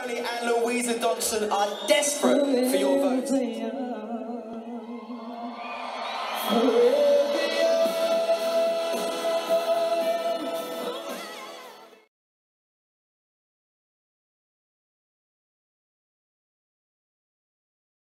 Bollie and Louisa Dodson are desperate for your vote.